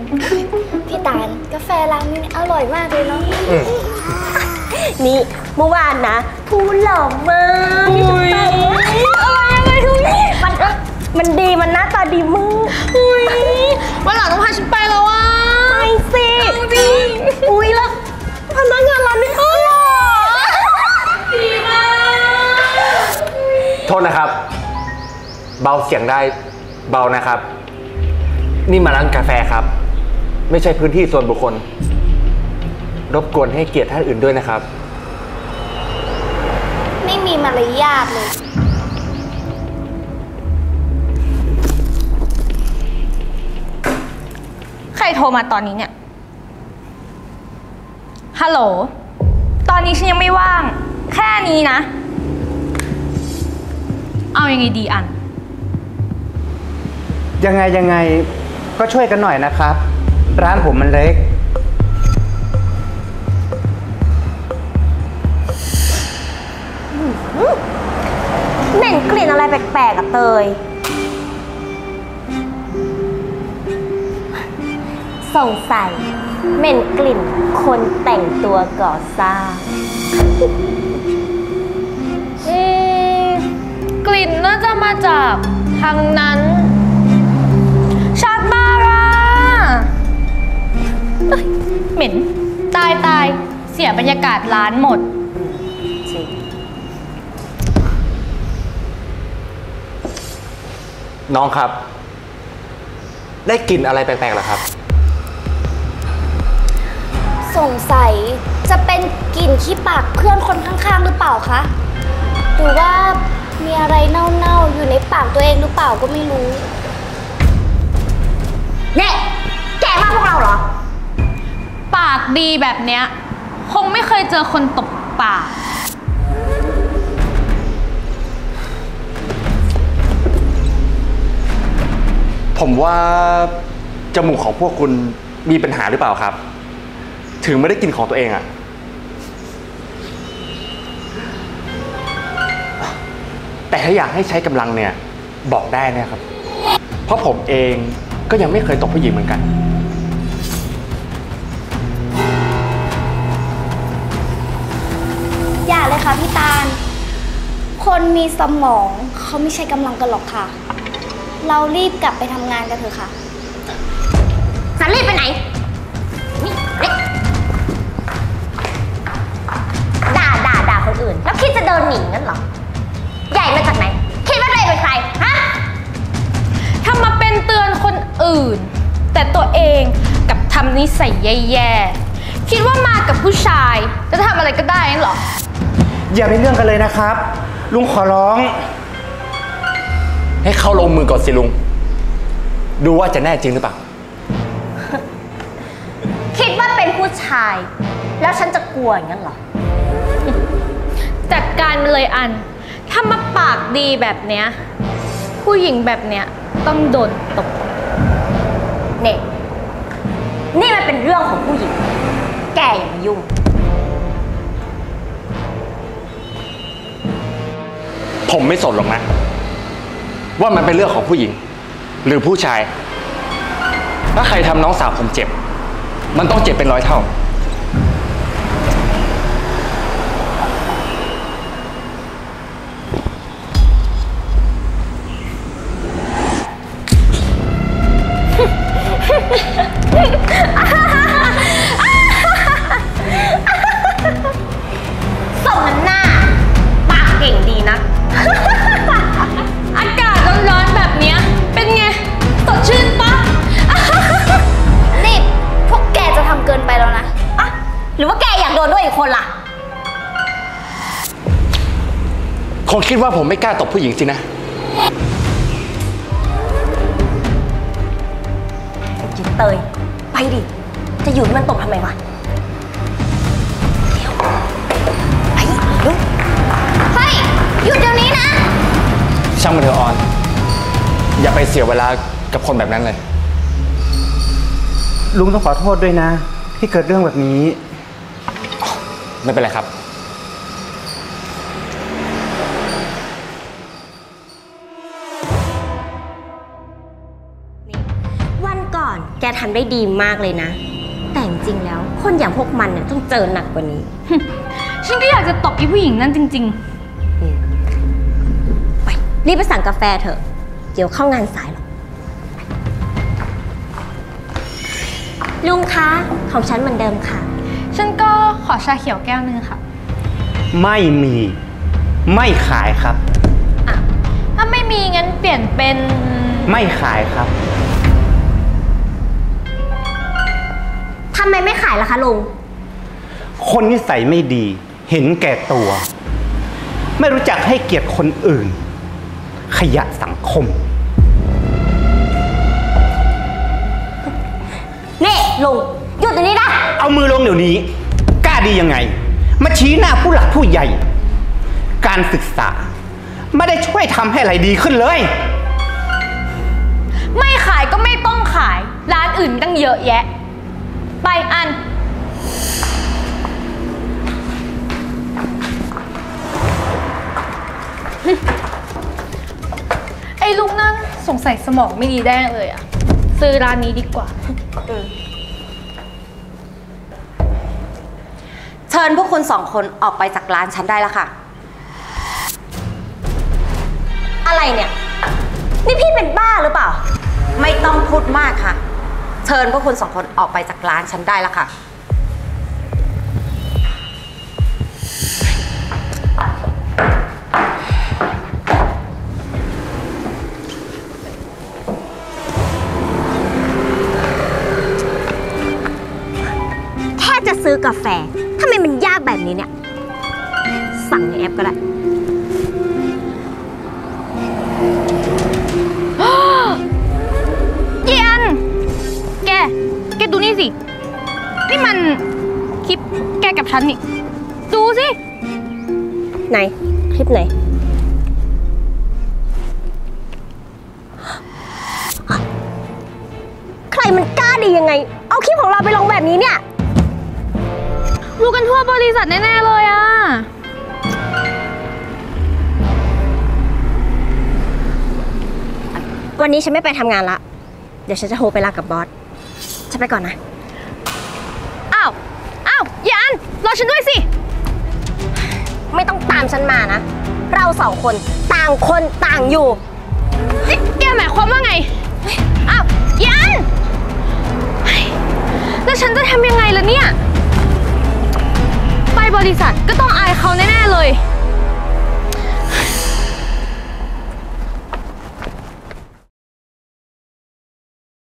พี่ตาลกาแฟร้านนี้อร่อยมากเลยเนาะนี่เมื่อวานนะพูดหล่อมากอะไรทุกนี่มันดีมันหน้าตาดีมากวันหลังต้องพาฉันไปแล้วอ่ะไปสิอุ้ยแล้วพนักงานร้านนี้หล่อดีมากโทษนะครับเบาเสียงได้เบานะครับนี่มาร้านกาแฟครับไม่ใช่พื้นที่ส่วนบุคคลรบกวนให้เกียรติท่านอื่นด้วยนะครับไม่มีมารยาทเลยใครโทรมาตอนนี้เนี่ยฮัลโหลตอนนี้ฉันยังไม่ว่างแค่นี้นะเอายังไงดีอันยังไงก็ช่วยกันหน่อยนะครับร้านผมมันเล็กเหม็นกลิ่นอะไรแปลกๆอะเตยสงสัยเหม็นกลิ่นคนแต่งตัวก่อสร้างกลิ่นน่าจะมาจากทางนั้นชาบาราเหม็นตายเสียบรรยากาศร้านหมดน้องครับได้กลิ่นอะไรแปลกๆหรอครับสงสัยจะเป็นกลิ่นขี้ปากเพื่อนคนข้างๆหรือเปล่าคะหรือว่ามีอะไรเน่าๆอยู่ในปากตัวเองหรือเปล่าก็ไม่รู้เนี่ยแกว่าพวกเราเหรอปากดีแบบเนี้ยคงไม่เคยเจอคนตบปากผมว่าจมูกของพวกคุณมีปัญหาหรือเปล่าครับถึงไม่ได้กินของตัวเองอะแต่ถ้าอยากให้ใช้กำลังเนี่ยบอกได้นะครับเพราะผมเองก็ยังไม่เคยตบผู้หญิงเหมือนกันอย่าเลยค่ะพี่ตาลคนมีสมองเขาไม่ใช่กำลังกันหรอกค่ะเรารีบกลับไปทำงานกันเถอะค่ะสันรีบไปไหนนี่ด่าคนอื่นแล้วคิดจะเดินหนีงั้นเหรอใหญ่มาจากไหนคิดว่าตัวเองเป็นใครฮะทำมาเป็นเตือนคนอื่นแต่ตัวเองกับทำนิสัยแย่ๆคิดว่ามากับผู้ชายจะทำอะไรก็ได้งั้นเหรออย่าไปเรื่องกันเลยนะครับลุงขอร้องให้เขาลงมือก่อนสิลุงดูว่าจะแน่จริงหรือเปล่าคิดว่าเป็นผู้ชายแล้วฉันจะกลัวอย่างนั้นเหรอจัดการมันเลยอันถ้ามาปากดีแบบเนี้ยผู้หญิงแบบเนี้ยต้องโดนตบเนี่ยนี่มันเป็นเรื่องของผู้หญิงแกอย่ามายุ่งผมไม่สนหรอกนะว่ามันเป็นเรื่องของผู้หญิงหรือผู้ชายถ้าใครทำน้องสาวผมเจ็บมันต้องเจ็บเป็น100 เท่าส่งน้ำหน้าปากเก่งดีนะอากาศร้อนๆแบบเนี้ยเป็นไงสดชื่นปะนี่พวกแกจะทำเกินไปแล้วนะอะหรือว่าแกอยากโดนด้วยอีกคนล่ะคงคิดว่าผมไม่กล้าตบผู้หญิงสินะจิตเตยไปดิจะอยู่ให้มันตกทำไมวะไปลุกเฮ้ยหยุดเดี๋ยวนี้นะช่างมันเถอะออนอย่าไปเสียเวลากับคนแบบนั้นเลยลุงต้องขอโทษด้วยนะที่เกิดเรื่องแบบนี้ไม่เป็นไรครับวันก่อนแกทำได้ดีมากเลยนะ แต่จริงๆแล้วคนอย่างพวกมันเนี่ยต้องเจอหนักกว่านี้ฉันก็อยากจะตบอีผู้หญิงนั่นจริงไปรีบไปสั่งกาแฟเถอะ เดี๋ยวเข้างานสายหรอกลุงคะของฉันเหมือนเดิมค่ะๆ ฉันก็ขอชาเขียวแก้วนึงค่ะไม่มี ไม่ขายครับอ่ะ ถ้าไม่มีงั้นเปลี่ยนเป็นไม่ขายครับทำไมไม่ขายล่ะคะลุงคนนิสัยไม่ดี เห็นแก่ตัว ไม่รู้จักให้เกียรติคนอื่น ขยะสังคมนี่ลุงหยุดตรงนี้นะเอามือลงเดี๋ยวนี้ กล้าดียังไง มาชี้หน้าผู้หลักผู้ใหญ่ การศึกษา ไม่ได้ช่วยทำให้อะไรดีขึ้นเลยไม่ขายก็ไม่ต้องขาย ร้านอื่นตั้งเยอะแยะ ไปอัน ไอ้ลุงนั่นสงสัยสมองไม่ดีแน่เลยอะซื้อร้านนี้ดีกว่าเชิญพวกคุณ2 คนออกไปจากร้านฉันได้แล้วค่ะอะไรเนี่ย นี่พี่เป็นบ้าหรือเปล่าไม่ต้องพูดมากค่ะ เชิญพวกคุณ2 คนออกไปจากร้านฉันได้แล้วค่ะแค่จะซื้อกาแฟทำไมมันยากแบบนี้เนี่ย สั่งในแอปก็ได้เยียนแกดูนี่สิ นี่มันคลิปแกกับฉันนี่ ดูสิไหน คลิปไหน ใครมันกล้าดียังไง เอาคลิปของเราไปลงแบบนี้เนี่ยรู้กันทั่วบริษัทแน่ๆเลยอะวันนี้ฉันไม่ไปทำงานละ เดี๋ยวฉันจะโทรไปลากับบอส ฉันไปก่อนนะอ้าวเยียนรอฉันด้วยสิไม่ต้องตามฉันมานะ เรา2 คนต่างคนต่างอยู่นี่แกหมายความว่าไง อ้าวยันเฮ้ยแล้วฉันจะทำยังไงล่ะเนี่ย ไปบริษัทก็ต้องอายเขาแน่ๆเลย